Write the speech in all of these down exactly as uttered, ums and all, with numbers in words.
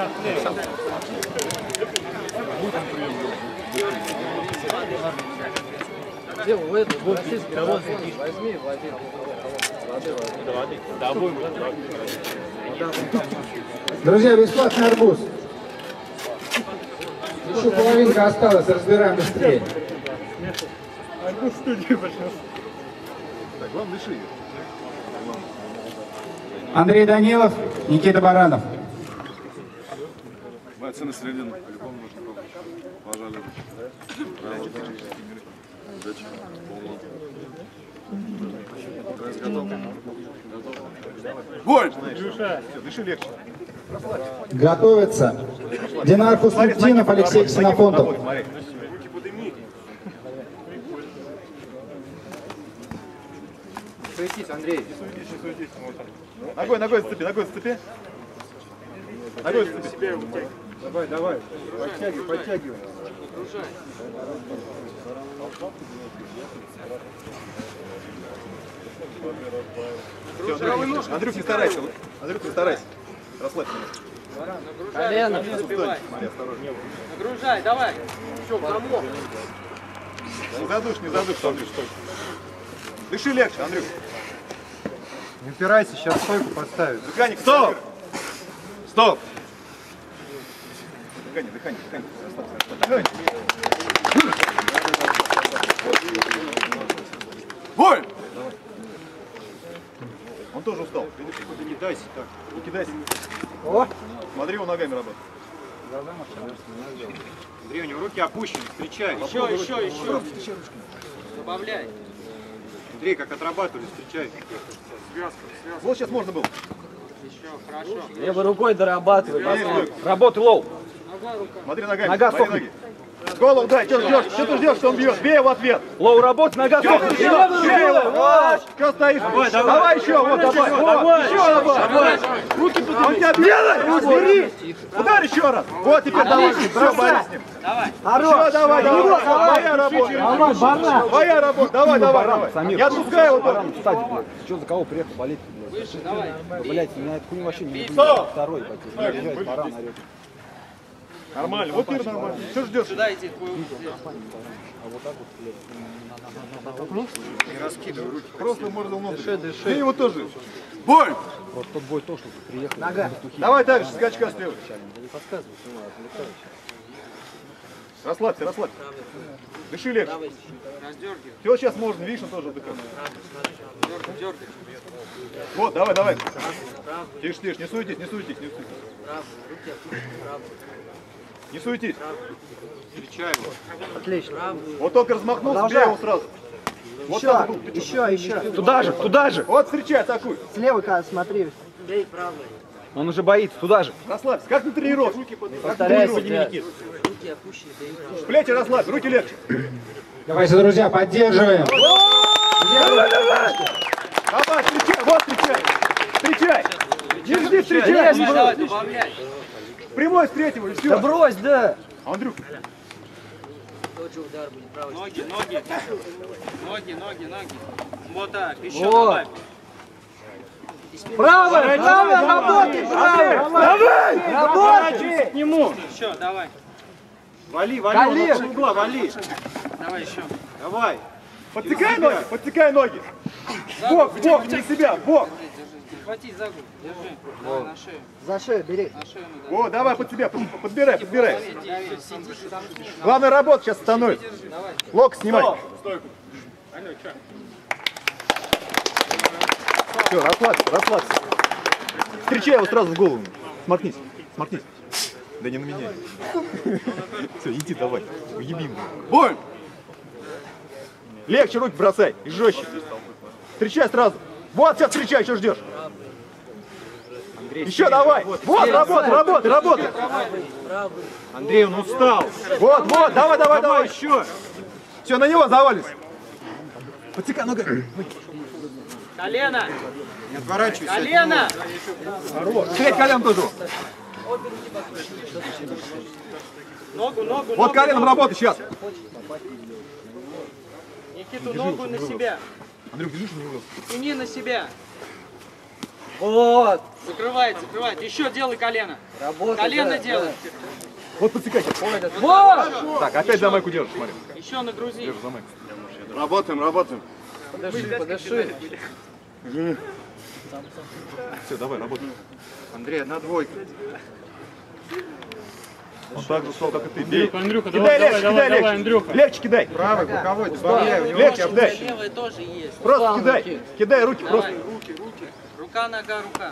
Друзья, бесплатный арбуз. Еще половинка осталась, разбираем быстрее. Арбуз в студии, пожалуйста. Так, главное, дыши. Андрей Данилов, Никита Баранов. Бойцы на середину, по-любому нужно помочь. Пожалуй. Бой! Дыши легче. Готовится Динар Хуснутдинов, Алексей Ксенофонтов. Руки подними. Суетись, Андрей. Не суетись, не суетись. Ногой, ногой зацепи, ногой зацепи. Ногой зацепи. Давай, давай. Подтягивай, подтягивай. Все, Андрюх, не старайся. Андрюх, не старайся. Расслабься. Колено. Нагружай, давай. Все, замок. Не задушь, не задушь, Андрюш. Дыши легче, Андрюх. Не упирайся, сейчас стойку поставит. Дыхание, стоп! Стоп! Дыхание, дыхание, дыхание. Расслабься, бой! Он тоже устал. Видишь, не кидайся так. Не кидайся. О! Смотри, его ногами работает. Андрей, у него руки опущены, встречай. Еще, еще, еще. Добавляй. Андрей, как отрабатывали, встречай. Связка, связка. Вот сейчас можно было. Еще, хорошо. Я бы рукой дорабатываю. Есть, Работай, лоу. Нога, рука. Смотри ногами. Нога смотри сохнет. ноги. Голову дай, что ждешь? Что ты ждешь, что он бьет? Бей его в ответ. Лоу, работай, нога Что ты сохнет. ждешь? Бей его. Что стоишь? Давай, давай. Давай еще, вот, давай. Вот, еще давай. Руки подними. Он тебя бьет. Разберись. Ударь еще раз. Вот, теперь давай. Все, борись с ним. Давай. Все, давай, давай. Твоя работа. Твоя работа. Давай, давай, давай. Я отпускаю его тоже. Кстати, блядь, что за кого приехал болеть? Выше, давай. Блять, меня эту хуйню вообще не Бей. люблю. Второй, блядь, баран орёт. Нормально, вот ты нормально. Что ждешь? Сюда иди, твой ух. А вот так вот, блядь. Не раскидывай руки. Просто морду внутрь. Дыши, дыши. Ты его тоже. Бой! Вот тот бой то, что приехал. Нога. Давай так же, скачка сделай. Не подсказывай, что отвлекаешь. Расслабься, расслабься. Дыши легче. Раздергивай. Все, сейчас можно, видишь, он тоже отдыхает. Дергай, дергай. Вот, давай, давай. Тише, тише, не суетись, не суетись, не суетись. Не суетись. Встречай его. Отлично. Вот только размахнулся, бей его сразу. Вот Еще, так был. еще, еще. Туда же, туда же. Вот встречай, атакуй. Слева, смотри. Бей правой. Он уже боится, туда же. Расслабься, как на тренировке. Повторяйся. Руки опущены, бей. Плечи расслабь, руки легче. Давайте, друзья, поддерживаем. Давай, давай. Давай, встречай, вот встречай. Встречай. Не жди, встречай. Давай, добавляй. Прямой встреть его, и все. Да брось, да. Андрюх. Тот же удар будет правой. Ноги, ноги. Ноги, ноги, ноги. Вот так, еще Вот. добавь. Правая, правая, работай, правая. Давай! Работай. К нему. Еще, давай. Вали, вали, Колен. он от угла, вали. Давай еще. Давай. Подтыкай ноги, подтыкай ноги. Бок, бок, не себя, бок. Держи, держи. Хватись за грудь, держи. Давай на шею. За шею бери. На шею надо. Вот, давай под себя, под- подбирай, подбирай. Дави, дави, сиди, там снизу. Главная работа сейчас становится. Давай. Локоть снимай. Все, расслабься, расслабься. Встречай его сразу в голову. Сморкнись, сморкнись. Да не на меня. Все, иди давай. Уебим. Бой! Легче руки бросай и жестче. Встречай сразу. Вот сейчас встречай, что ждешь? Еще давай. Вот, работай, работай, работай. Андрей, он устал. Вот, вот, давай, давай, Давай давай. еще. Все, на него завались. Подтекай ногой. Колено! Не отворачивайся. Колено! Треть колен тоже. Ногу, ногу, Вот коленом работай сейчас. Никиту, ногу на себя. Андрюх, держишь на него. Тяни на себя. Вот. Закрывает, закрывает. Еще делай колено. Работай, Колено да, делай. Вот подсекайте. Вот. Так, опять за майку держишь, смотри. Еще нагрузи. Держишь за майку. Работаем, работаем. Подыши, подыши. Все, давай, работай. Андрей, одна двойка. Он так же стал, как и ты. Бей. Андрюха, Кидай давай, легче, давай, кидай давай, легче. Андрюха. Легче кидай. Правый, боковой, добавляй. у него Легче руки кидай. Левая тоже есть. Просто Руки. кидай. Кидай руки, просто. Давай, руки, руки. Рука, нога, рука.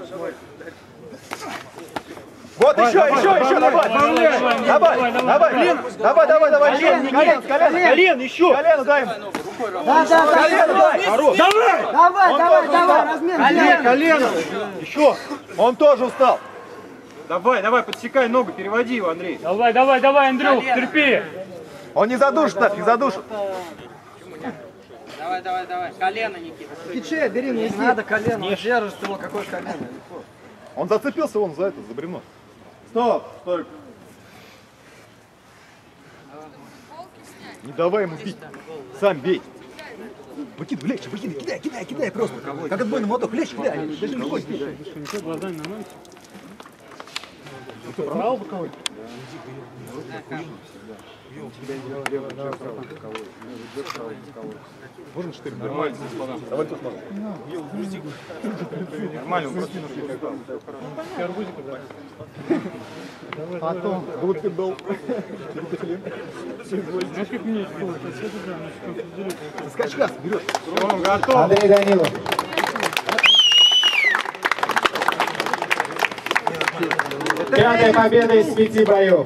Вот еще, еще, еще, давай. Давай, давай, давай, давай, давай, еще. Колен, колен, колен, еще. Колено дай ему. Да, да, да. Колено дай. Хорош. Давай, давай, давай, размен. Колено, колено. Еще. Он тоже устал. Давай, давай, подсекай ногу, переводи его, Андрей. Давай, давай, давай, Андрюх, Колено. терпи. Он не задушит нафиг, задушит. Давай, давай, давай. Колено, Никита. Киче, бери, не надо колено. Не держишь ты его, какое колено. Он зацепился вон за это, за бревно. Стоп, стой. Не давай ему бить. Сам бей. Выкидывай, легче, выкидывай, кидай, кидай, кидай просто. Как отбойный моток, легче, кидай. Даже не бойся. Глазами на ноги. Ты правил боковой? Можно штырь? Нормально. Давай тут можно. Нормально, он просто потом вот ты был. Знаешь, как мне Скачка берешь. Он готов. Андрей Данилов. Пятая победа из пяти боев.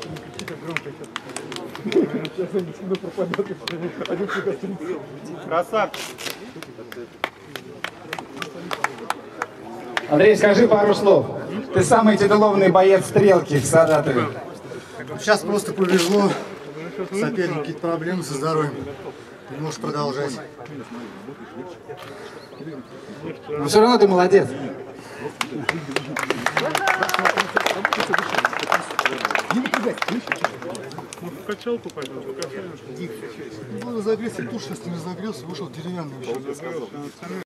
Красавчик. Андрей, скажи пару слов. Ты самый титулованный боец стрелки в Саратове. Сейчас просто повезло. Соперник какие-то проблемы со здоровьем. Не можешь продолжать. Но все равно ты молодец. в качалку пойдем, покачаем. Ну, загреться, туш, если не загрелся, вышел деревянный еще.